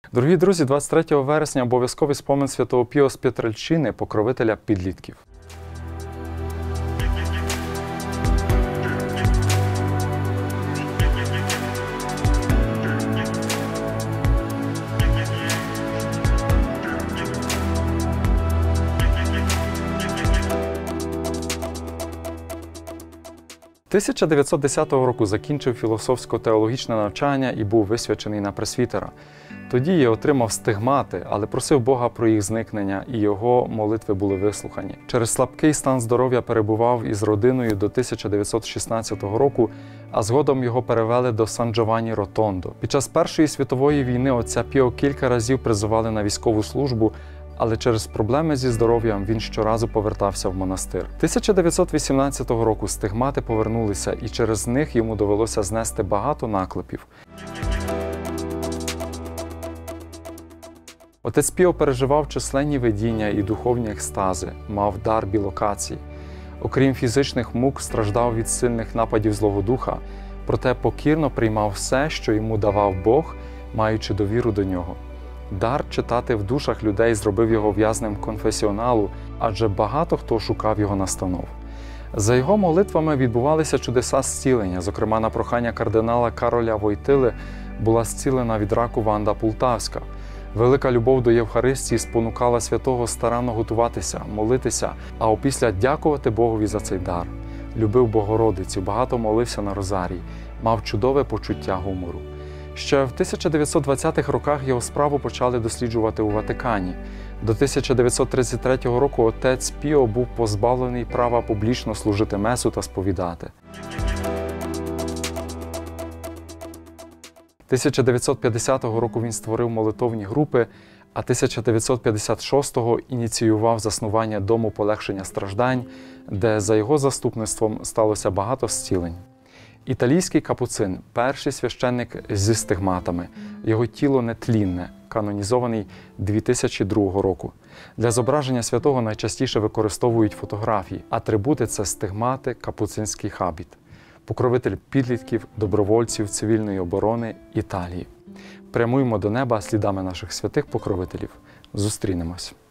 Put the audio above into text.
Дорогі друзі, 23 вересня обов'язковий спомин святого Піо з П'єтрельчини, покровителя підлітків. З 1910 року закінчив філософсько-теологічне навчання і був висвячений на пресвітера. Тоді я отримав стигмати, але просив Бога про їх зникнення, і його молитви були вислухані. Через слабкий стан здоров'я перебував із родиною до 1916 року, а згодом його перевели до Сан-Джованні-Ротондо. Під час Першої світової війни отця Піо кілька разів призивали на військову службу, але через проблеми зі здоров'ям він щоразу повертався в монастир. 1918 року стигмати повернулися, і через них йому довелося знести багато наклепів. Отець Піо переживав численні видіння і духовні екстази, мав дар білокації. Окрім фізичних мук, страждав від сильних нападів Злого Духа, проте покірно приймав все, що йому давав Бог, маючи довіру до нього. Дар читати в душах людей зробив його в'язнем конфесіоналу, адже багато хто шукав його настанов. За його молитвами відбувалися чудеса зцілення, зокрема на прохання кардинала Кароля Войтили була зцілена від раку Ванда Полтавська. Велика любов до Євхаристії спонукала святого старанно готуватися, молитися, а опісля дякувати Богові за цей дар. Любив Богородицю, багато молився на розарій, мав чудове почуття гумору. Ще в 1920-х роках його справу почали досліджувати у Ватикані. До 1933 року отець Піо був позбавлений права публічно служити месу та сповідати. 1950 року він створив молитовні групи, а 1956-го ініціював заснування Дому полегшення страждань, де за його заступництвом сталося багато зцілень. Італійський капуцин – перший священник зі стигматами. Його тіло нетлінне, канонізований 2002 року. Для зображення святого найчастіше використовують фотографії. Атрибути – це стигмати, капуцинський хабіт. Покровитель підлітків, добровольців, цивільної оборони Італії. Прямуємо до неба слідами наших святих покровителів. Зустрінемось.